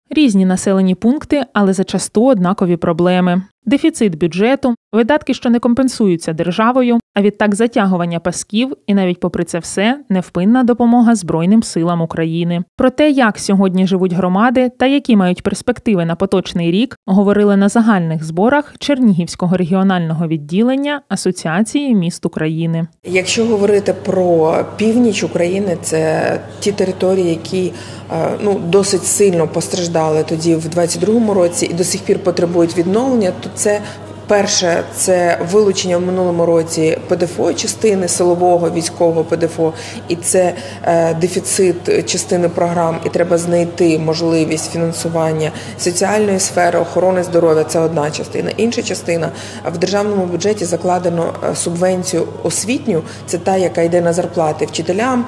Різні населені пункти, але зачасту однакові проблеми. Дефіцит бюджету, видатки, що не компенсуються державою, а відтак затягування пасків і навіть попри це все невпинна допомога Збройним силам України. Про те, як сьогодні живуть громади та які мають перспективи на поточний рік, говорили на загальних зборах Чернігівського регіонального відділення Асоціації міст України. Якщо говорити про північ України, це ті території, які досить сильно постраждали тоді в 22-му році і до сих пір потребують відновлення, то це перше – це вилучення в минулому році ПДФО, частини силового військового ПДФО, і це дефіцит частини програм, і треба знайти можливість фінансування соціальної сфери, охорони здоров'я – це одна частина. Інша частина – в державному бюджеті закладено субвенцію освітню, це та, яка йде на зарплати вчителям,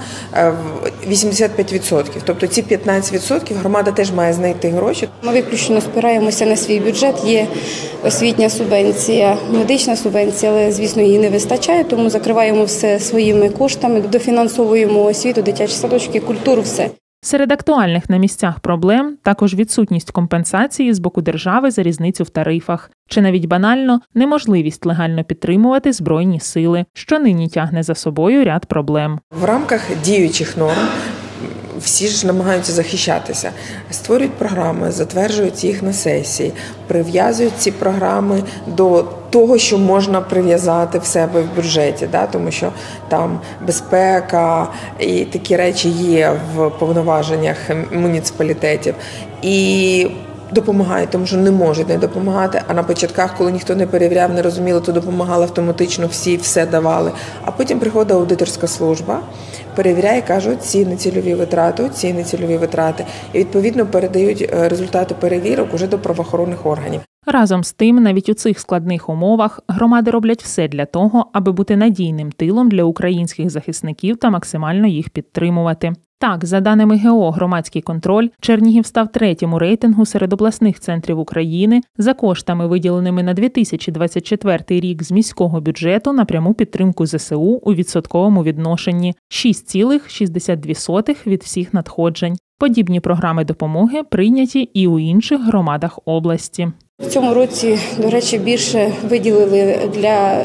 85%. Тобто ці 15% громада теж має знайти гроші. Ми виключно спираємося на свій бюджет, є освітня субвенція, медична субвенція, але, звісно, її не вистачає, тому закриваємо все своїми коштами, дофінансовуємо освіту, дитячі садочки, культуру, все. Серед актуальних на місцях проблем також відсутність компенсації з боку держави за різницю в тарифах, чи навіть банально неможливість легально підтримувати Збройні сили, що нині тягне за собою ряд проблем. В рамках діючих норм всі ж намагаються захищатися, створюють програми, затверджують їх на сесії, прив'язують ці програми до того, що можна прив'язати в себе в бюджеті, тому що там безпека і такі речі є в повноваженнях муніципалітетів. І допомагають, тому що не можуть не допомагати, а на початках, коли ніхто не перевіряв, не розуміло, то допомагали автоматично, всі все давали. А потім приходить аудиторська служба, перевіряє, кажуть, ці нецільові витрати, ці нецільові витрати. І відповідно передають результати перевірок уже до правоохоронних органів. Разом з тим, навіть у цих складних умовах громади роблять все для того, аби бути надійним тилом для українських захисників та максимально їх підтримувати. Так, за даними ГО «Громадський контроль», Чернігів став 3-м у рейтингу серед обласних центрів України за коштами, виділеними на 2024 рік з міського бюджету на пряму підтримку ЗСУ у відсотковому відношенні – 6,62% від всіх надходжень. Подібні програми допомоги прийняті і у інших громадах області. В цьому році, до речі, більше виділили для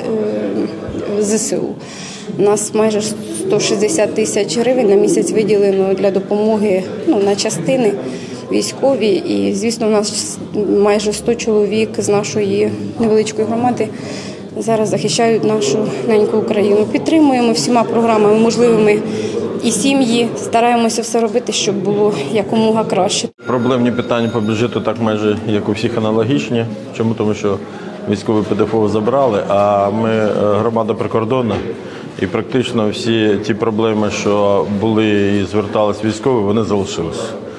ЗСУ. У нас майже 160 тисяч гривень на місяць виділено для допомоги на частини військові. І, звісно, у нас майже 100 чоловік з нашої невеличкої громади зараз захищають нашу неньку Україну. Підтримуємо всіма програмами можливими і сім'ї, стараємося все робити, щоб було якомога краще. Проблемні питання по бюджету так майже, як у всіх, аналогічні. Чому? Тому що військовий ПДФО забрали, а ми громада прикордонна. І практично всі ті проблеми, що були і звертались військові, вони залишилися.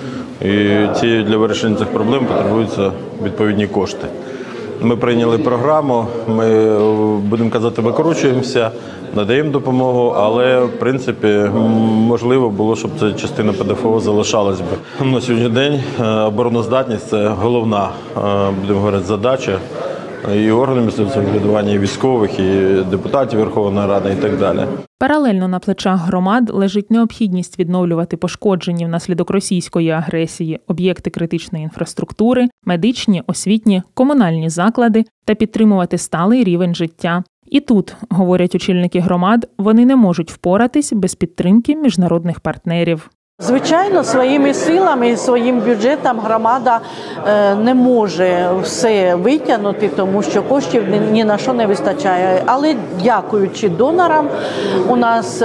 І для вирішення цих проблем потребуються відповідні кошти. Ми прийняли програму, ми, будемо казати, викручуємося, надаємо допомогу, але, в принципі, можливо було, щоб ця частина ПДФО залишалась би. На сьогоднішній день обороноздатність – це головна, будемо говорити, задача і органів місцевого самоврядування, і військових, і депутатів Верховної Ради і так далі. Паралельно на плечах громад лежить необхідність відновлювати пошкоджені внаслідок російської агресії об'єкти критичної інфраструктури, медичні, освітні, комунальні заклади та підтримувати сталий рівень життя. І тут, говорять очільники громад, вони не можуть впоратись без підтримки міжнародних партнерів. Звичайно, своїми силами і своїм бюджетом громада не може все витягнути, тому що коштів ні на що не вистачає. Але дякуючи донорам, у нас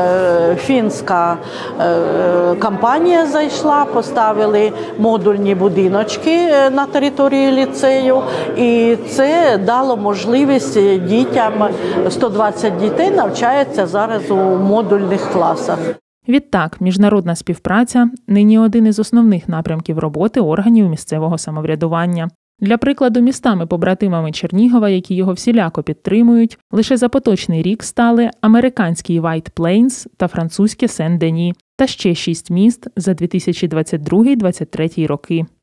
фінська компанія зайшла, поставили модульні будиночки на території ліцею, і це дало можливість дітям, 120 дітей навчаються зараз у модульних класах. Відтак, міжнародна співпраця – нині один із основних напрямків роботи органів місцевого самоврядування. Для прикладу, містами-побратимами Чернігова, які його всіляко підтримують, лише за поточний рік стали американський White Plains та французьке Сен-Дені, та ще 6 міст за 2022-2023 роки.